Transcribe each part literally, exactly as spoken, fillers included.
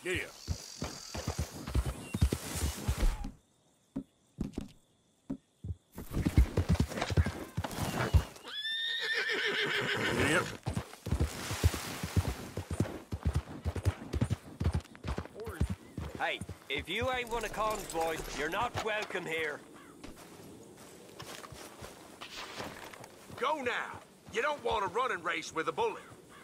Yeah. Yep. Hey, if you ain't one of Con's boys, you're not welcome here. Go now. You don't want a running race with a bullet.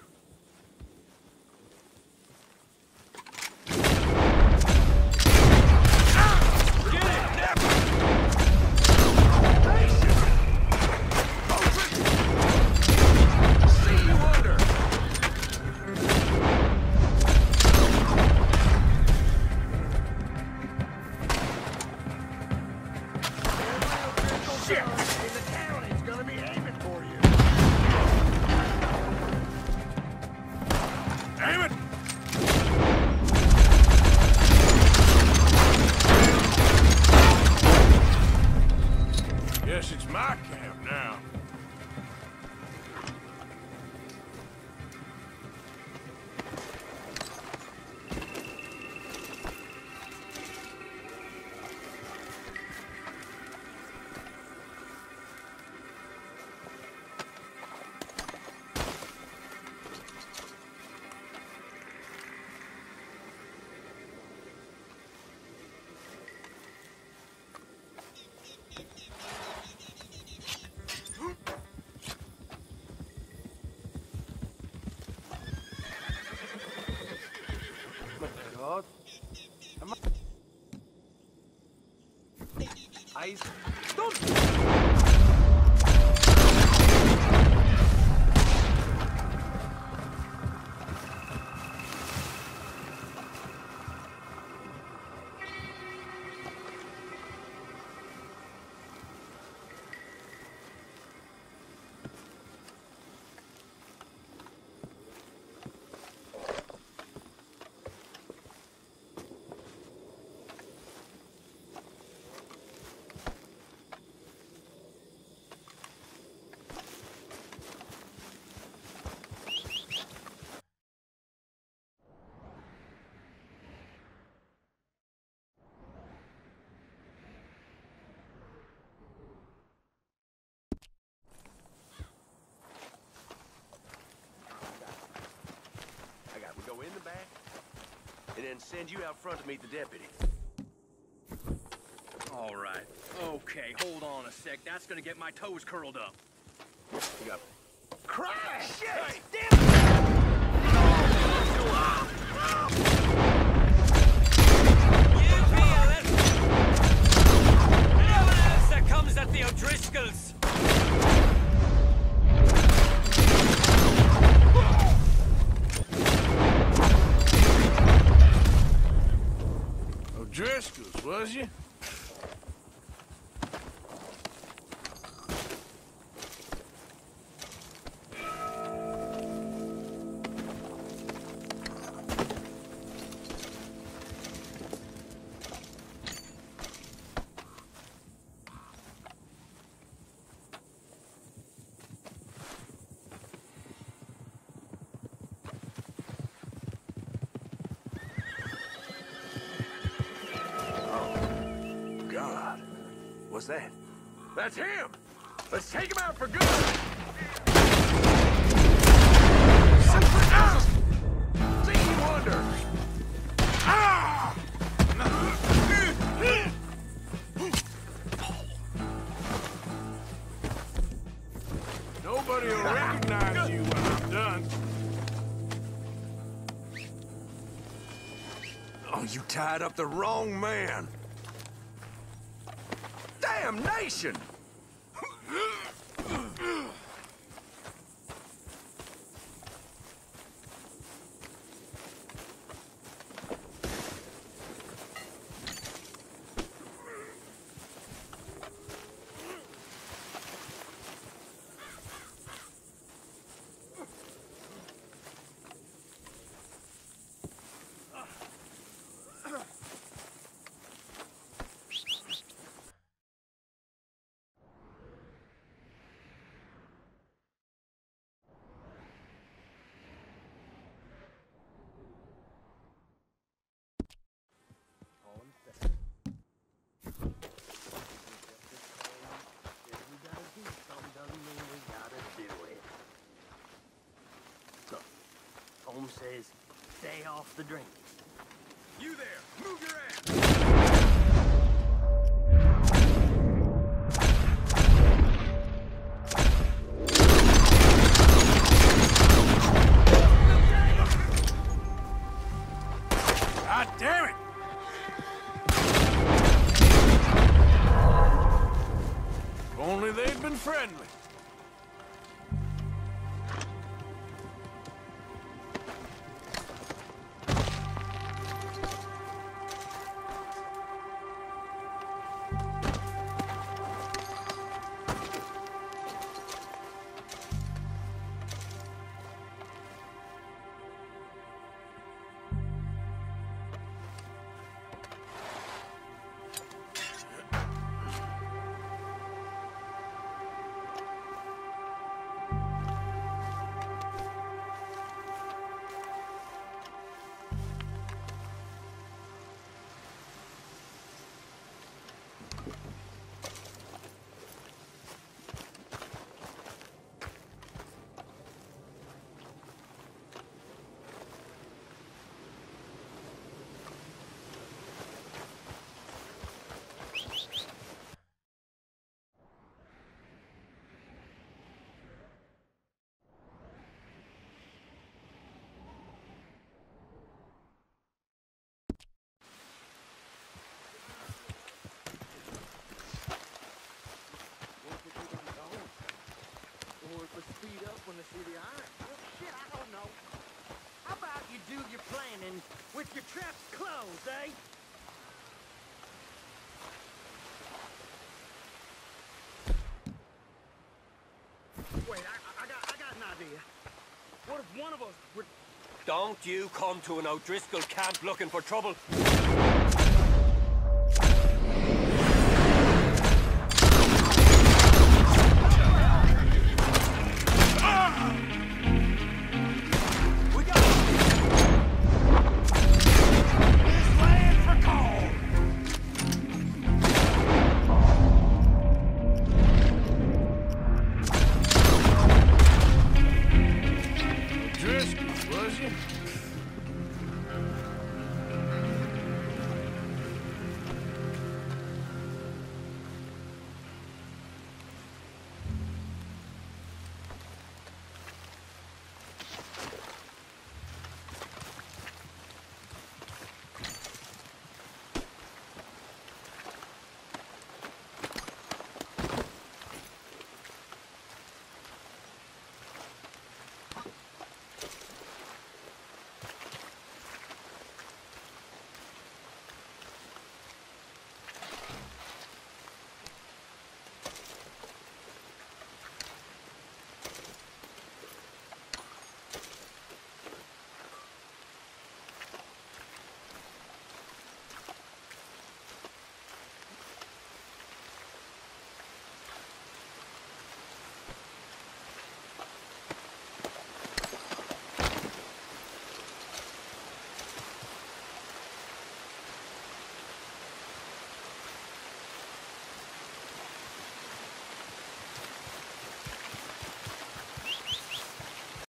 It's my camp now. God. Am I... Eyes... Don't... in the back, and then send you out front to meet the deputy. All right. Okay, hold on a sec. That's gonna get my toes curled up. You got... Christ! Shit! Hey. Damn it! You feel it? No one else that comes at the O'Driscolls. O'Driscolls, was you? What's that? That's him! Let's take him out for good! Stevie Wonder! Ah! Nobody will recognize you when I'm done. Oh, you tied up the wrong man! Damnation! Holmes says, stay off the drink. You there! Move your ass! God damn it! If only they'd been friendly. Speed up when they see the iron. Well, shit, I don't know. How about you do your planning with your traps closed, eh? Wait, I, I got, I got an idea. What if one of us were... Don't you come to an O'Driscoll camp looking for trouble.